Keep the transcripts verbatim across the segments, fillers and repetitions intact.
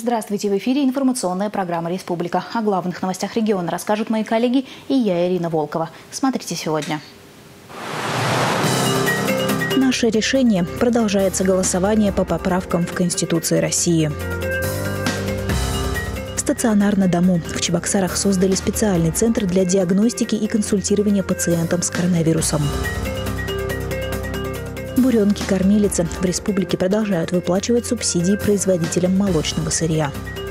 Здравствуйте, в эфире информационная программа «Республика». О главных новостях региона расскажут мои коллеги и я, Ирина Волкова. Смотрите сегодня. Наше решение. Продолжается голосование по поправкам в Конституции России. Стационар на дому. В Чебоксарах создали специальный центр для диагностики и консультирования пациентам с коронавирусом. Буренки-кормилицы в республике продолжают выплачивать субсидии производителям молочного сырья.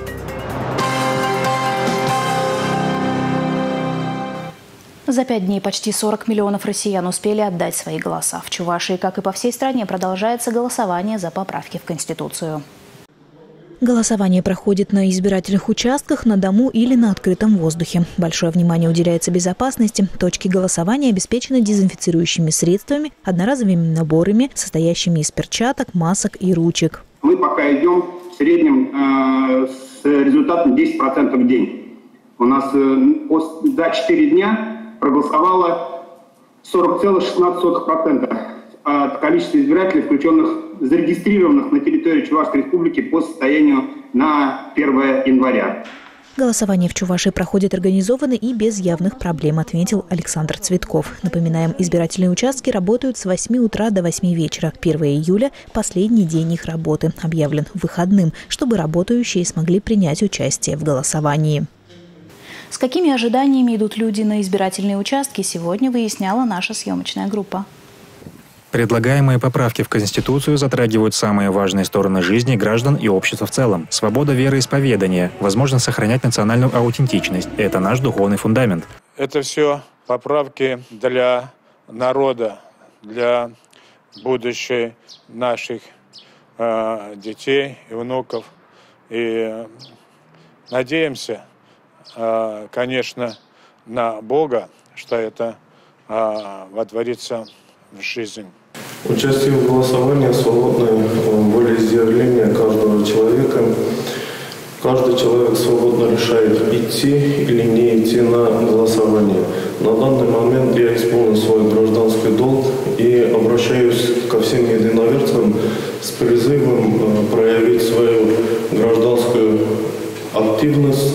За пять дней почти сорок миллионов россиян успели отдать свои голоса. В Чувашии, как и по всей стране, продолжается голосование за поправки в Конституцию. Голосование проходит на избирательных участках, на дому или на открытом воздухе. Большое внимание уделяется безопасности. Точки голосования обеспечены дезинфицирующими средствами, одноразовыми наборами, состоящими из перчаток, масок и ручек. Мы пока идем в среднем э, с результатом десять процентов в день. У нас э, за четыре дня проголосовало сорок целых шестнадцать сотых процента от количества избирателей, включенных, зарегистрированных на территории Чувашской республики по состоянию на первое января. Голосование в Чувашии проходит организованно и без явных проблем, отметил Александр Цветков. Напоминаем, избирательные участки работают с восьми утра до восьми вечера. первого июля – последний день их работы, объявлен выходным, чтобы работающие смогли принять участие в голосовании. С какими ожиданиями идут люди на избирательные участки, сегодня выясняла наша съемочная группа. Предлагаемые поправки в Конституцию затрагивают самые важные стороны жизни граждан и общества в целом. Свобода вероисповедания, возможность сохранять национальную аутентичность – это наш духовный фундамент. Это все поправки для народа, для будущей наших э, детей и внуков. И надеемся, э, конечно, на Бога, что это э, водворится в жизнь. Участие в голосовании – свободное волеизъявление каждого человека. Каждый человек свободно решает, идти или не идти на голосование. На данный момент я исполнил свой гражданский долг и обращаюсь ко всем единоверцам с призывом проявить свою гражданскую активность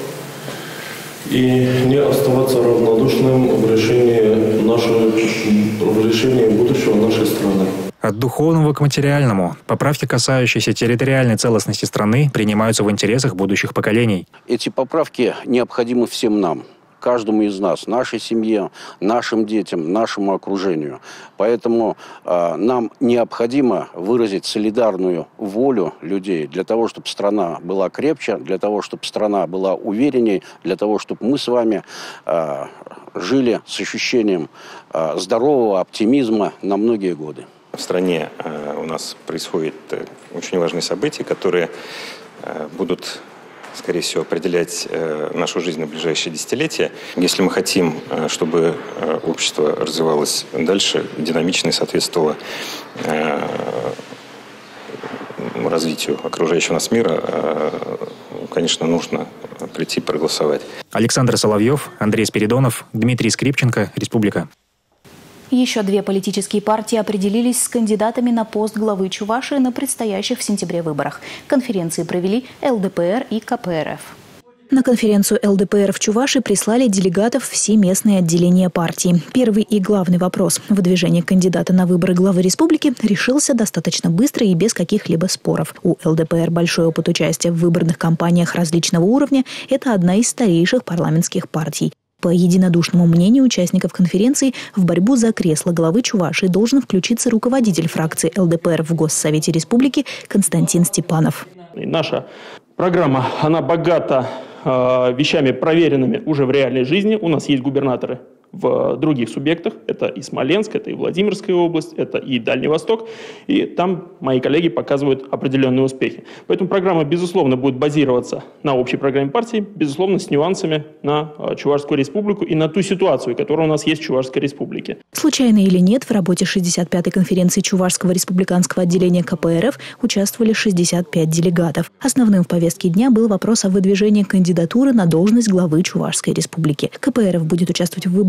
и не оставаться равнодушным в решении, нашего, в решении будущего нашей страны. От духовного к материальному. Поправки, касающиеся территориальной целостности страны, принимаются в интересах будущих поколений. Эти поправки необходимы всем нам, каждому из нас, нашей семье, нашим детям, нашему окружению. Поэтому э, нам необходимо выразить солидарную волю людей для того, чтобы страна была крепче, для того, чтобы страна была уверенней, для того, чтобы мы с вами э, жили с ощущением э, здорового оптимизма на многие годы. В стране э, у нас происходят э, очень важные события, которые э, будут, скорее всего, определять э, нашу жизнь на ближайшие десятилетия. Если мы хотим, э, чтобы э, общество развивалось дальше, динамично и соответствовало э, развитию окружающего нас мира, э, конечно, нужно прийти проголосовать. Александр Соловьев, Андрей Спиридонов, Дмитрий Скрипченко, Республика. Еще две политические партии определились с кандидатами на пост главы Чувашии на предстоящих в сентябре выборах. Конференции провели эл дэ пэ эр и ка пэ эр эф. На конференцию эл дэ пэ эр в Чувашии прислали делегатов все местные отделения партии. Первый и главный вопрос – выдвижение кандидата на выборы главы республики – решился достаточно быстро и без каких-либо споров. У эл дэ пэ эр большой опыт участия в выборных кампаниях различного уровня – это одна из старейших парламентских партий. По единодушному мнению участников конференции, в борьбу за кресло главы Чувашии должен включиться руководитель фракции эл дэ пэ эр в Госсовете Республики Константин Степанов. Наша программа, она богата э, вещами, проверенными уже в реальной жизни. У нас есть губернаторы в других субъектах. Это и Смоленск, это и Владимирская область, это и Дальний Восток. И там мои коллеги показывают определенные успехи. Поэтому программа, безусловно, будет базироваться на общей программе партии, безусловно, с нюансами на Чувашскую республику и на ту ситуацию, которая у нас есть в Чувашской республике. Случайно или нет, в работе шестьдесят пятой конференции Чувашского республиканского отделения ка пэ эр эф участвовали шестьдесят пять делегатов. Основным в повестке дня был вопрос о выдвижении кандидатуры на должность главы Чувашской республики. ка пэ эр эф будет участвовать в выборах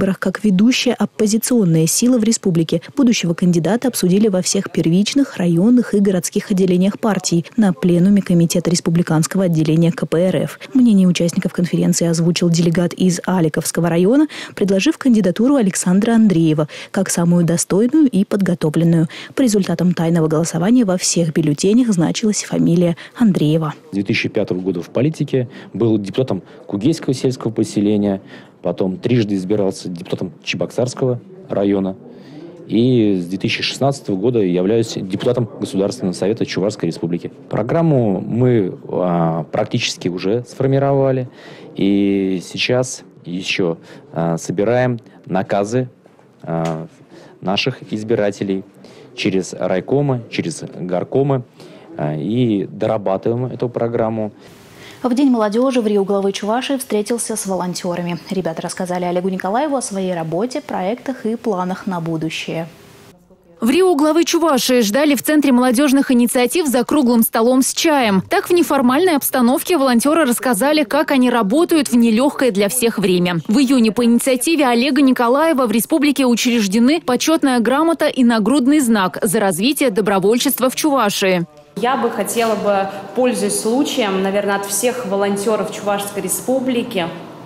выборах как ведущая оппозиционная сила в республике. Будущего кандидата обсудили во всех первичных, районных и городских отделениях партии на пленуме Комитета республиканского отделения ка пэ эр эф. Мнение участников конференции озвучил делегат из Аликовского района, предложив кандидатуру Александра Андреева как самую достойную и подготовленную. По результатам тайного голосования во всех бюллетенях значилась фамилия Андреева. С две тысячи пятого года в политике, был депутатом Кугейского сельского поселения, потом трижды избирался депутатом Чебоксарского района. И с две тысячи шестнадцатого года являюсь депутатом Государственного совета Чувашской республики. Программу мы а, практически уже сформировали. И сейчас еще а, собираем наказы а, наших избирателей через райкомы, через горкомы. А, и дорабатываем эту программу. В День молодежи в РИО главы Чувашии встретился с волонтерами. Ребята рассказали Олегу Николаеву о своей работе, проектах и планах на будущее. В РИО главы Чувашии ждали в Центре молодежных инициатив за круглым столом с чаем. Так в неформальной обстановке волонтеры рассказали, как они работают в нелегкое для всех время. В июне по инициативе Олега Николаева в республике учреждены почетная грамота и нагрудный знак за развитие добровольчества в Чувашии. Я бы хотела бы, пользуясь случаем, наверное, от всех волонтеров Чувашской республики,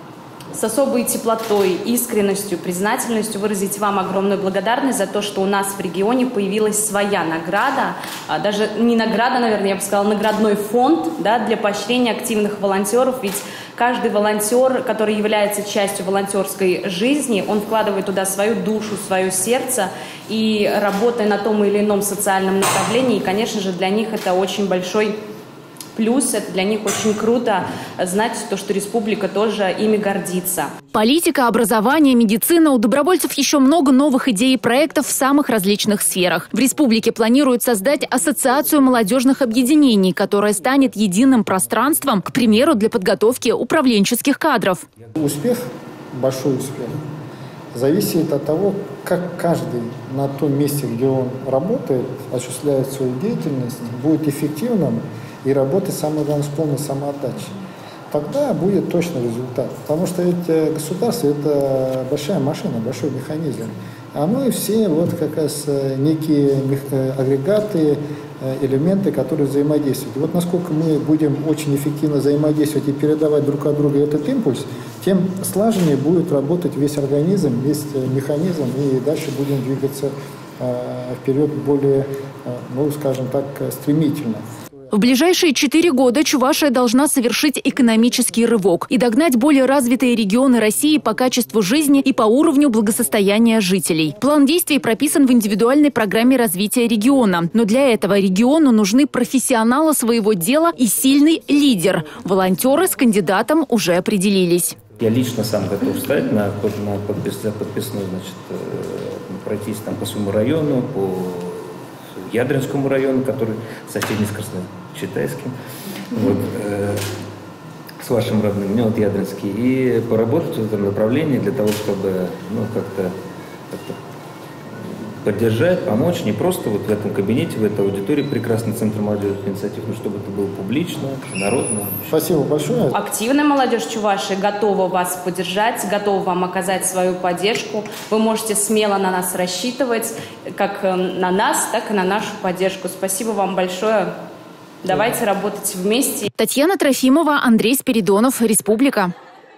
с особой теплотой, искренностью, признательностью выразить вам огромную благодарность за то, что у нас в регионе появилась своя награда, даже не награда, наверное, я бы сказала, наградной фонд, да, для поощрения активных волонтеров, ведь каждый волонтер, который является частью волонтерской жизни, он вкладывает туда свою душу, свое сердце, и работая на том или ином социальном направлении, и, конечно же, для них это очень большой плюс, это для них очень круто знать то, что республика тоже ими гордится. Политика, образование, медицина. У добровольцев еще много новых идей и проектов в самых различных сферах. В республике планируют создать ассоциацию молодежных объединений, которая станет единым пространством, к примеру, для подготовки управленческих кадров. Успех, большой успех, зависит от того, как каждый на том месте, где он работает, осуществляет свою деятельность, будет эффективным и работать, самое главное, с полной самоотдачей. Тогда будет точно результат. Потому что ведь государство – это большая машина, большой механизм. А мы все вот как раз некие агрегаты, элементы, которые взаимодействуют. И вот насколько мы будем очень эффективно взаимодействовать и передавать друг от друга этот импульс, тем слаженнее будет работать весь организм, весь механизм, и дальше будем двигаться вперед более, ну, скажем так, стремительно. В ближайшие четыре года Чувашия должна совершить экономический рывок и догнать более развитые регионы России по качеству жизни и по уровню благосостояния жителей. План действий прописан в индивидуальной программе развития региона. Но для этого региону нужны профессионалы своего дела и сильный лидер. Волонтеры с кандидатом уже определились. Я лично сам готов стать на, на подпис, подписной, значит, пройтись там по своему району, по Ядринскому району, который соседний с Красночитайским, вот, э, с вашим родным, мне вот Ядринский, и поработать в этом направлении для того, чтобы, ну, как-то, как-то поддержать, помочь, не просто вот в этом кабинете, в этой аудитории, прекрасный центр молодежных инициатив, но чтобы это было публично, народно. Спасибо большое. Активная молодежь Чувашии готова вас поддержать, готова вам оказать свою поддержку. Вы можете смело на нас рассчитывать, как на нас, так и на нашу поддержку. Спасибо вам большое. Давайте работать вместе. Татьяна Трофимова, Андрей Спиридонов, Республика.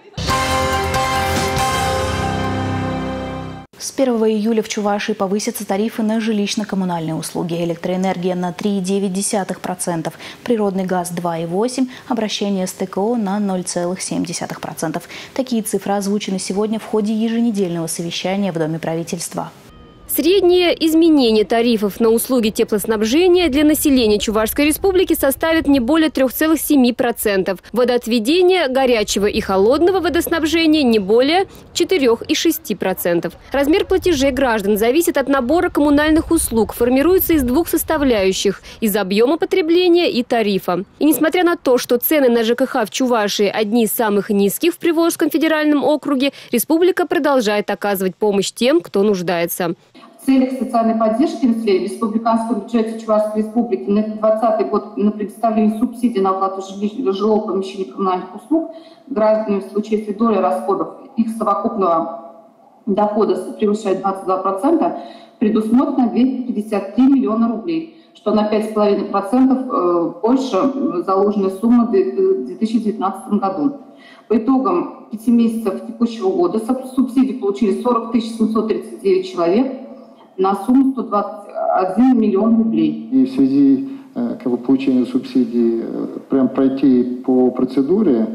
С первого июля в Чувашии повысятся тарифы на жилищно-коммунальные услуги. Электроэнергия на три и девять десятых процента, природный газ два и восемь процента, обращение с тэ ка о на ноль целых семь десятых процента. Такие цифры озвучены сегодня в ходе еженедельного совещания в Доме правительства. Среднее изменение тарифов на услуги теплоснабжения для населения Чувашской республики составит не более трёх целых семи десятых процента. Водоотведение, горячего и холодного водоснабжения не более четырёх и шести десятых процента. Размер платежей граждан зависит от набора коммунальных услуг, формируется из двух составляющих – из объема потребления и тарифа. И несмотря на то, что цены на жэ ка ха в Чувашии одни из самых низких в Приволжском федеральном округе, республика продолжает оказывать помощь тем, кто нуждается. В целях социальной поддержки населения в республиканском бюджете Чувашской республики на двадцатый год на предоставление субсидий на оплату жилого помещения коммунальных услуг гражданам в случае, если доля расходов их совокупного дохода превышает двадцать два процента, предусмотрено двести пятьдесят три миллиона рублей, что на пять целых пять десятых процента больше заложенной суммы в две тысячи девятнадцатом году. По итогам пяти месяцев текущего года субсидии получили сорок тысяч семьсот тридцать девять человек на сумму сто двадцать один миллион рублей. И в связи как бы, получения субсидий прям пройти по процедуре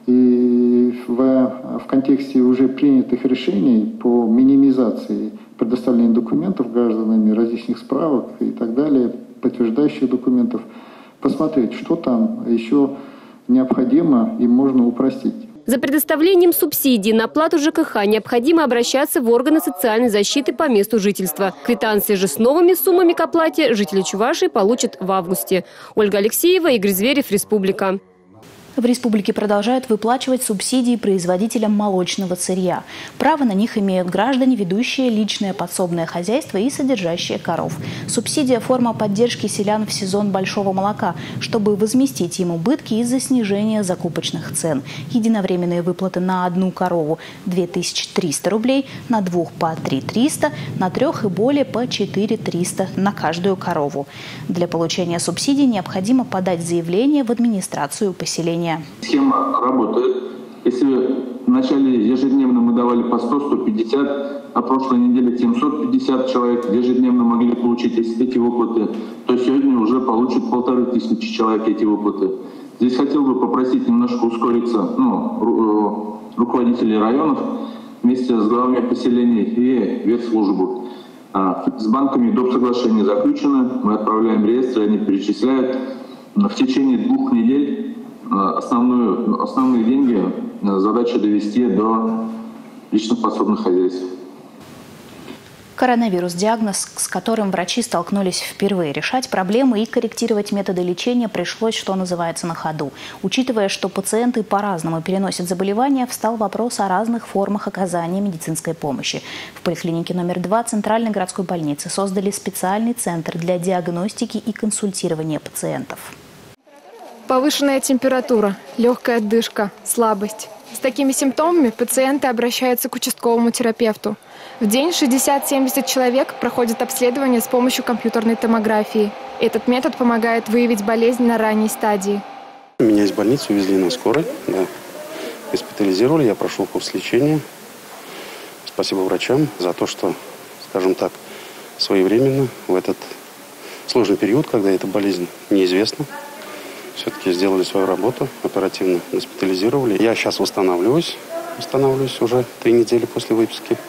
и в, в контексте уже принятых решений по минимизации предоставления документов гражданами, различных справок и так далее, подтверждающих документов, посмотреть, что там еще необходимо и можно упростить. За предоставлением субсидий на оплату ЖКХ необходимо обращаться в органы социальной защиты по месту жительства. Квитанции же с новыми суммами к оплате жители Чувашии получат в августе. Ольга Алексеева, Игорь Зверев, Республика. В республике продолжают выплачивать субсидии производителям молочного сырья. Право на них имеют граждане, ведущие личное подсобное хозяйство и содержащие коров. Субсидия – форма поддержки селян в сезон большого молока, чтобы возместить им убытки из-за снижения закупочных цен. Единовременные выплаты на одну корову – две тысячи триста рублей, на двух по три тысячи триста, на трех и более по четыре тысячи триста на каждую корову. Для получения субсидий необходимо подать заявление в администрацию поселения. Схема работает. Если в начале ежедневно мы давали по сто — сто пятьдесят, а прошлой неделе семьсот пятьдесят человек ежедневно могли получить эти выплаты, то сегодня уже получат полторы тысячи человек эти выплаты. Здесь хотел бы попросить немножко ускориться ну, руководителей районов вместе с главами поселений и ветслужбу. С банками доп. Соглашения заключены, мы отправляем реестры, они перечисляют. В течение двух недель Основную, основные деньги задача довести до личных подсобных хозяйств. Коронавирус – диагноз, с которым врачи столкнулись впервые. Решать проблемы и корректировать методы лечения пришлось, что называется, на ходу. Учитывая, что пациенты по-разному переносят заболевания, встал вопрос о разных формах оказания медицинской помощи. В поликлинике номер два Центральной городской больницы создали специальный центр для диагностики и консультирования пациентов. Повышенная температура, легкая отдышка, слабость. С такими симптомами пациенты обращаются к участковому терапевту. В день шестьдесят-семьдесят человек проходят обследование с помощью компьютерной томографии. Этот метод помогает выявить болезнь на ранней стадии. Меня из больницы увезли на скорой, да. Госпитализировали, я прошел курс лечения. Спасибо врачам за то, что, скажем так, своевременно в этот сложный период, когда эта болезнь неизвестна, все-таки сделали свою работу, оперативно госпитализировали. Я сейчас восстанавливаюсь, восстанавливаюсь уже три недели после выписки.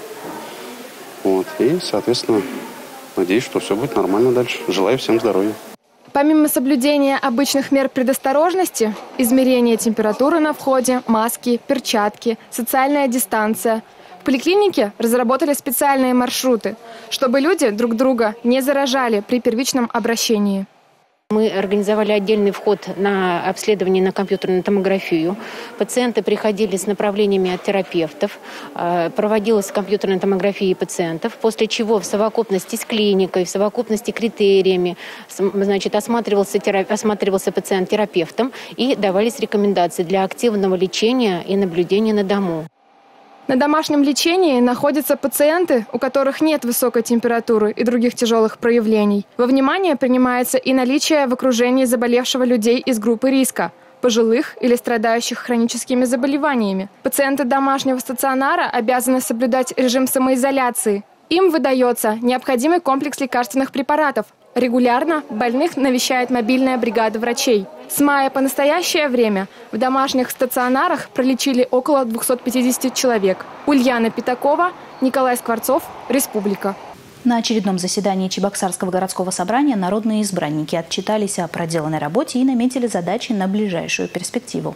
Вот. И, соответственно, надеюсь, что все будет нормально дальше. Желаю всем здоровья. Помимо соблюдения обычных мер предосторожности, измерение температуры на входе, маски, перчатки, социальная дистанция, в поликлинике разработали специальные маршруты, чтобы люди друг друга не заражали при первичном обращении. Мы организовали отдельный вход на обследование на компьютерную томографию. Пациенты приходили с направлениями от терапевтов. Проводилась компьютерная томография пациентов, после чего в совокупности с клиникой, в совокупности с критериями значит, осматривался, терап... осматривался пациент терапевтом и давались рекомендации для активного лечения и наблюдения на дому. На домашнем лечении находятся пациенты, у которых нет высокой температуры и других тяжелых проявлений. Во внимание принимается и наличие в окружении заболевшего людей из группы риска – пожилых или страдающих хроническими заболеваниями. Пациенты домашнего стационара обязаны соблюдать режим самоизоляции. Им выдается необходимый комплекс лекарственных препаратов. Регулярно больных навещает мобильная бригада врачей. С мая по настоящее время в домашних стационарах пролечили около двухсот пятидесяти человек. Ульяна Пятакова, Николай Скворцов, Республика. На очередном заседании Чебоксарского городского собрания народные избранники отчитались о проделанной работе и наметили задачи на ближайшую перспективу.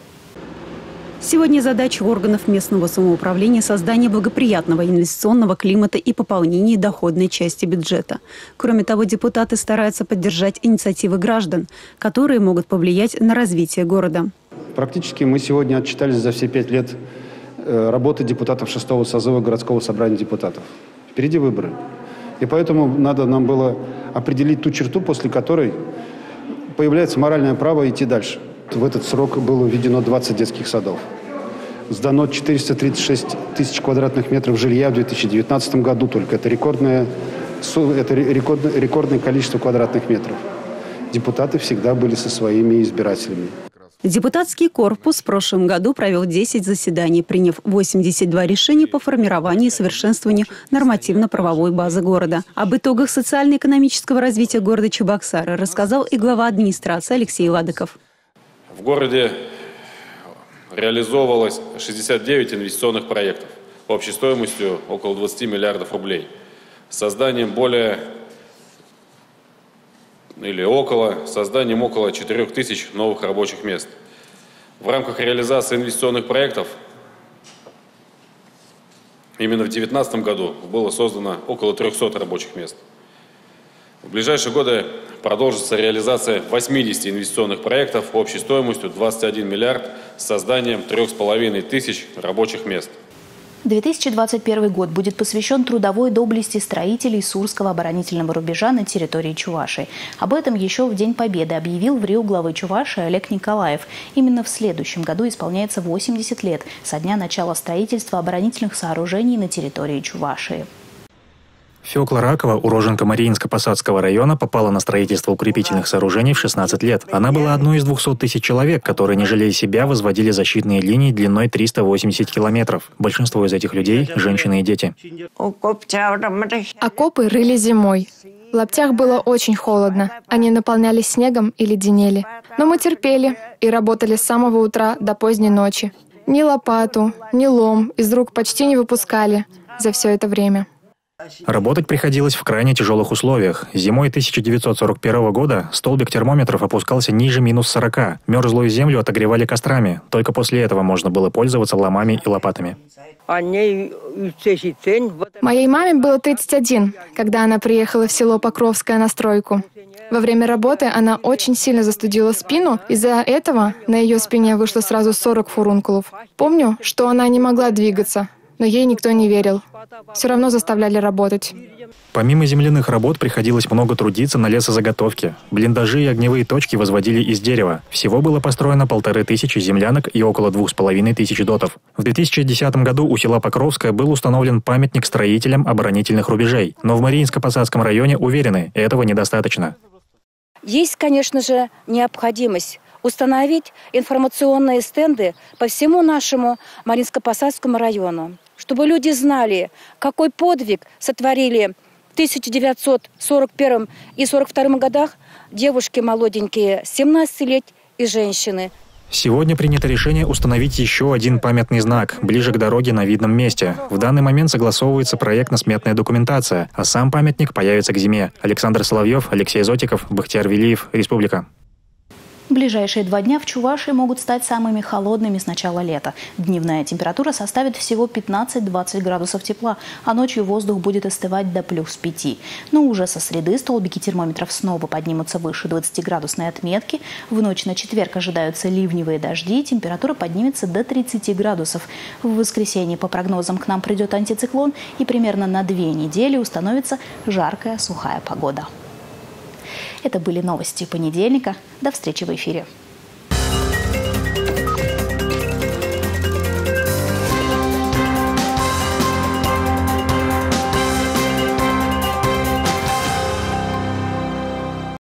Сегодня задача органов местного самоуправления – создание благоприятного инвестиционного климата и пополнение доходной части бюджета. Кроме того, депутаты стараются поддержать инициативы граждан, которые могут повлиять на развитие города. Практически мы сегодня отчитались за все пять лет работы депутатов шестого созыва городского собрания депутатов. Впереди выборы. И поэтому надо нам было определить ту черту, после которой появляется моральное право идти дальше. В этот срок было введено двадцать детских садов. Сдано четыреста тридцать шесть тысяч квадратных метров жилья в две тысячи девятнадцатом году только. Это рекордное, это рекордное, рекордное количество квадратных метров. Депутаты всегда были со своими избирателями. Депутатский корпус в прошлом году провел десять заседаний, приняв восемьдесят два решения по формированию и совершенствованию нормативно-правовой базы города. Об итогах социально-экономического развития города Чебоксары рассказал и глава администрации Алексей Ладыков. В городе реализовывалось шестьдесят девять инвестиционных проектов общей стоимостью около двадцати миллиардов рублей. С созданием более или около, созданием около четырёх тысяч новых рабочих мест. В рамках реализации инвестиционных проектов именно в две тысячи девятнадцатом году было создано около трёхсот рабочих мест. В ближайшие годы продолжится реализация восьмидесяти инвестиционных проектов общей стоимостью двадцать один миллиард с созданием трех с половиной тысяч рабочих мест. две тысячи двадцать первый год будет посвящен трудовой доблести строителей Сурского оборонительного рубежа на территории Чувашии. Об этом еще в День Победы объявил в Рио главы Чувашии Олег Николаев. Именно в следующем году исполняется восемьдесят лет со дня начала строительства оборонительных сооружений на территории Чувашии. Фёкла Ракова, уроженка Мариинско-Посадского района, попала на строительство укрепительных сооружений в шестнадцать лет. Она была одной из двухсот тысяч человек, которые, не жалея себя, возводили защитные линии длиной триста восемьдесят километров. Большинство из этих людей – женщины и дети. Окопы рыли зимой. В лаптях было очень холодно. Они наполнялись снегом и леденели. Но мы терпели и работали с самого утра до поздней ночи. Ни лопату, ни лом из рук почти не выпускали за все это время. Работать приходилось в крайне тяжелых условиях. Зимой тысяча девятьсот сорок первого года столбик термометров опускался ниже минус сорока. Мерзлую землю отогревали кострами. Только после этого можно было пользоваться ломами и лопатами. Моей маме было тридцать один, когда она приехала в село Покровское на стройку. Во время работы она очень сильно застудила спину. Из-за этого на ее спине вышло сразу сорок фурункулов. Помню, что она не могла двигаться, но ей никто не верил. Все равно заставляли работать. Помимо земляных работ приходилось много трудиться на лесозаготовке. Блиндажи и огневые точки возводили из дерева. Всего было построено полторы тысячи землянок и около двух с половиной тысяч дотов. В две тысячи десятом году у села Покровское был установлен памятник строителям оборонительных рубежей. Но в Мариинско-Посадском районе уверены, этого недостаточно. Есть, конечно же, необходимость установить информационные стенды по всему нашему Мариинско-Посадскому району, чтобы люди знали, какой подвиг сотворили в тысяча девятьсот сорок первом и сорок втором годах девушки молоденькие, семнадцати лет и женщины. Сегодня принято решение установить еще один памятный знак ближе к дороге на видном месте. В данный момент согласовывается проектно-сметная документация, а сам памятник появится к зиме. Александр Соловьев, Алексей Зотиков, Бахтияр Велиев, Республика. В ближайшие два дня в Чувашии могут стать самыми холодными с начала лета. Дневная температура составит всего пятнадцать-двадцать градусов тепла, а ночью воздух будет остывать до плюс пяти. Но уже со среды столбики термометров снова поднимутся выше двадцатиградусной отметки. В ночь на четверг ожидаются ливневые дожди, температура поднимется до тридцати градусов. В воскресенье, по прогнозам, к нам придет антициклон, и примерно на две недели установится жаркая сухая погода. Это были новости понедельника. До встречи в эфире.